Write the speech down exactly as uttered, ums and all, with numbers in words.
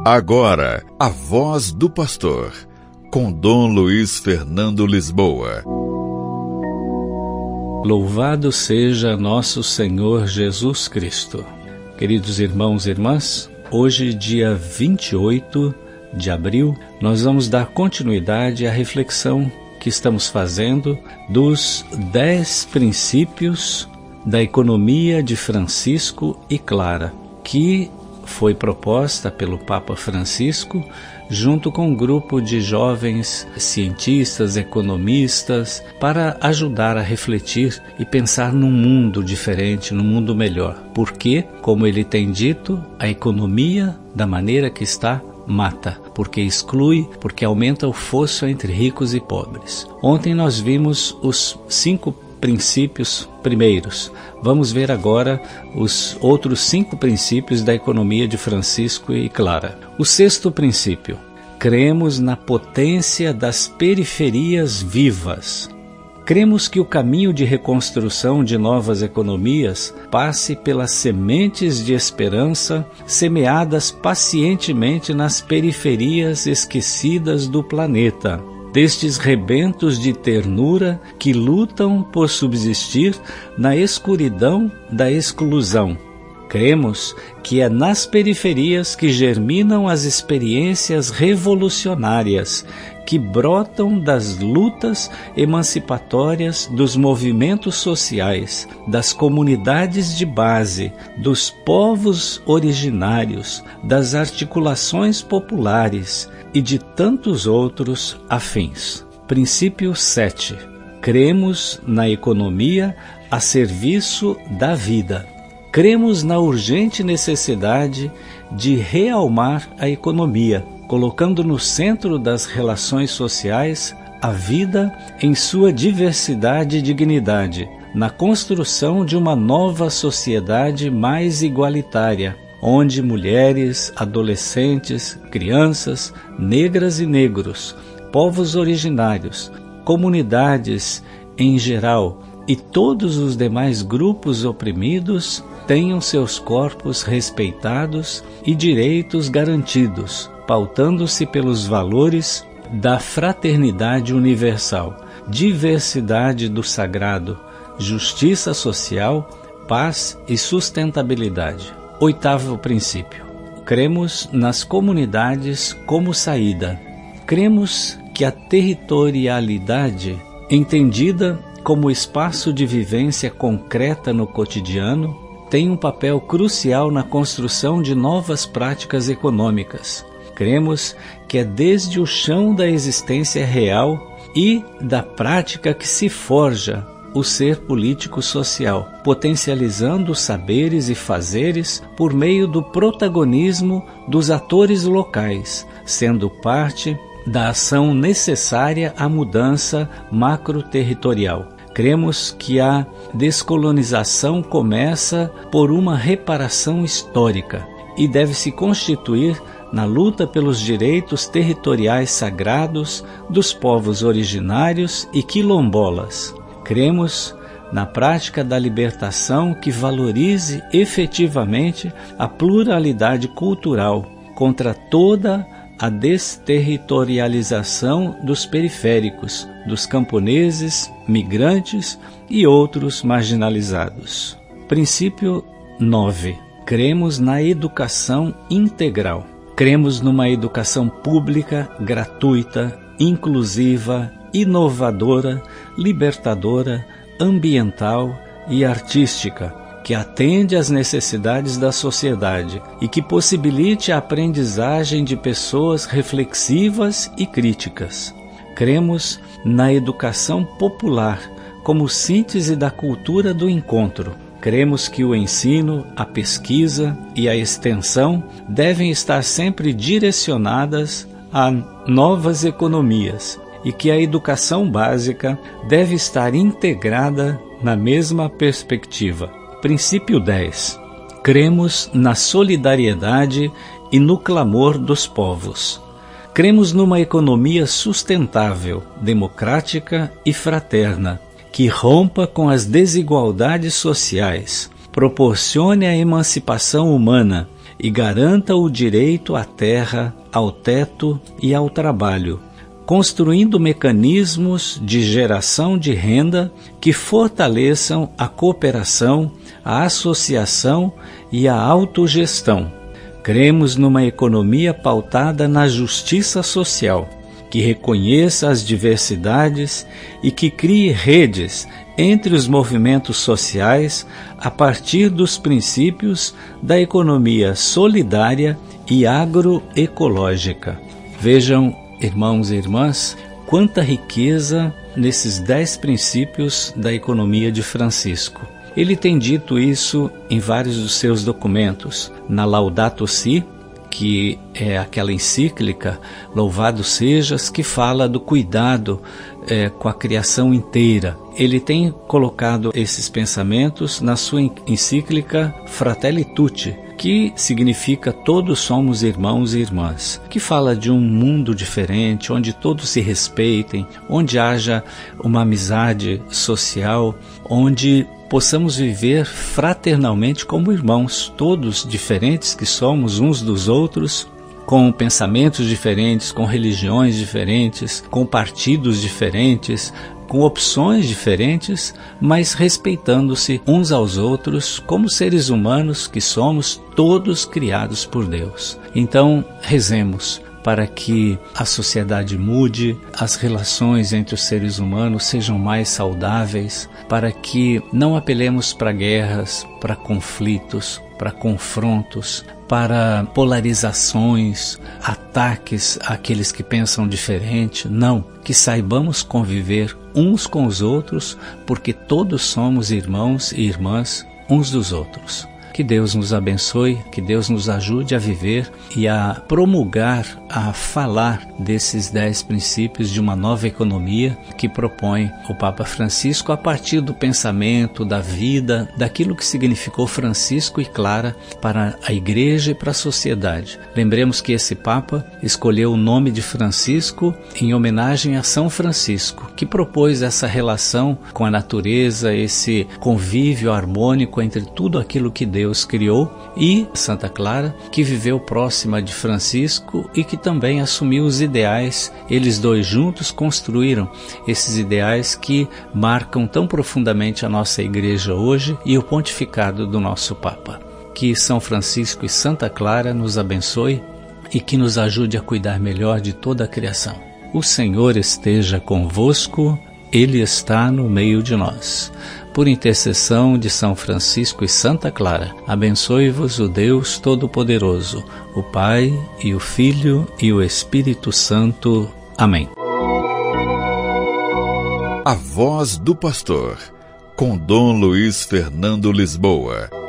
Agora, a voz do pastor, com Dom Luiz Fernando Lisboa. Louvado seja nosso Senhor Jesus Cristo. Queridos irmãos e irmãs, hoje, dia vinte e oito de abril, nós vamos dar continuidade à reflexão que estamos fazendo dos dez princípios da economia de Francisco e Clara, que foi proposta pelo Papa Francisco junto com um grupo de jovens cientistas, economistas, para ajudar a refletir e pensar num mundo diferente, num mundo melhor. Porque, como ele tem dito, a economia, da maneira que está, mata, porque exclui, porque aumenta o fosso entre ricos e pobres. Ontem nós vimos os cinco princípios primeiros. Vamos ver agora os outros cinco princípios da economia de Francisco e Clara. O sexto princípio: cremos na potência das periferias vivas. Cremos que o caminho de reconstrução de novas economias passe pelas sementes de esperança semeadas pacientemente nas periferias esquecidas do planeta, destes rebentos de ternura que lutam por subsistir na escuridão da exclusão. Cremos que é nas periferias que germinam as experiências revolucionárias que brotam das lutas emancipatórias dos movimentos sociais, das comunidades de base, dos povos originários, das articulações populares e de tantos outros afins. Princípio sete. Cremos na economia a serviço da vida. Cremos na urgente necessidade de realmar a economia, colocando no centro das relações sociais a vida em sua diversidade e dignidade, na construção de uma nova sociedade mais igualitária, onde mulheres, adolescentes, crianças, negras e negros, povos originários, comunidades em geral e todos os demais grupos oprimidos tenham seus corpos respeitados e direitos garantidos, pautando-se pelos valores da fraternidade universal, diversidade do sagrado, justiça social, paz e sustentabilidade. Oitavo princípio: cremos nas comunidades como saída. Cremos que a territorialidade, entendida como espaço de vivência concreta no cotidiano, tem um papel crucial na construção de novas práticas econômicas. Cremos que é desde o chão da existência real e da prática que se forja o ser político-social, potencializando os saberes e fazeres por meio do protagonismo dos atores locais, sendo parte da ação necessária à mudança macroterritorial. Cremos que a descolonização começa por uma reparação histórica e deve se constituir na luta pelos direitos territoriais sagrados dos povos originários e quilombolas. Cremos na prática da libertação que valorize efetivamente a pluralidade cultural contra toda a desterritorialização dos periféricos, dos camponeses, migrantes e outros marginalizados. Princípio nove. Cremos na educação integral. Cremos numa educação pública, gratuita, inclusiva, inovadora, libertadora, ambiental e artística, que atende às necessidades da sociedade e que possibilite a aprendizagem de pessoas reflexivas e críticas. Cremos na educação popular como síntese da cultura do encontro. Cremos que o ensino, a pesquisa e a extensão devem estar sempre direcionadas a novas economias e que a educação básica deve estar integrada na mesma perspectiva. Princípio dez. Cremos na solidariedade e no clamor dos povos. Cremos numa economia sustentável, democrática e fraterna, que rompa com as desigualdades sociais, proporcione a emancipação humana e garanta o direito à terra, ao teto e ao trabalho, construindo mecanismos de geração de renda que fortaleçam a cooperação, a associação e a autogestão. Cremos numa economia pautada na justiça social, que reconheça as diversidades e que crie redes entre os movimentos sociais a partir dos princípios da economia solidária e agroecológica. Vejam, irmãos e irmãs, quanta riqueza nesses dez princípios da economia de Francisco. Ele tem dito isso em vários dos seus documentos, na Laudato Si, que é aquela encíclica, Louvado Sejas, que fala do cuidado é, com a criação inteira. Ele tem colocado esses pensamentos na sua encíclica Fratelli Tutti, que significa todos somos irmãos e irmãs, que fala de um mundo diferente, onde todos se respeitem, onde haja uma amizade social, onde possamos viver fraternalmente como irmãos, todos diferentes que somos uns dos outros, com pensamentos diferentes, com religiões diferentes, com partidos diferentes, com opções diferentes, mas respeitando-se uns aos outros como seres humanos que somos, todos criados por Deus. Então, rezemos para que a sociedade mude, as relações entre os seres humanos sejam mais saudáveis, para que não apelemos para guerras, para conflitos, para confrontos, para polarizações, ataques àqueles que pensam diferente. Não, que saibamos conviver uns com os outros, porque todos somos irmãos e irmãs uns dos outros. Que Deus nos abençoe, que Deus nos ajude a viver e a promulgar, a falar desses dez princípios de uma nova economia que propõe o Papa Francisco a partir do pensamento, da vida, daquilo que significou Francisco e Clara para a Igreja e para a sociedade. Lembremos que esse Papa escolheu o nome de Francisco em homenagem a São Francisco, que propôs essa relação com a natureza, esse convívio harmônico entre tudo aquilo que Deus Deus criou, e Santa Clara, que viveu próxima de Francisco e que também assumiu os ideais. Eles dois juntos construíram esses ideais que marcam tão profundamente a nossa Igreja hoje e o pontificado do nosso Papa. Que São Francisco e Santa Clara nos abençoe e que nos ajude a cuidar melhor de toda a criação. O Senhor esteja convosco, Ele está no meio de nós. Por intercessão de São Francisco e Santa Clara, abençoe-vos o Deus Todo-Poderoso, o Pai e o Filho e o Espírito Santo. Amém. A Voz do Pastor, com Dom Luiz Fernando Lisboa.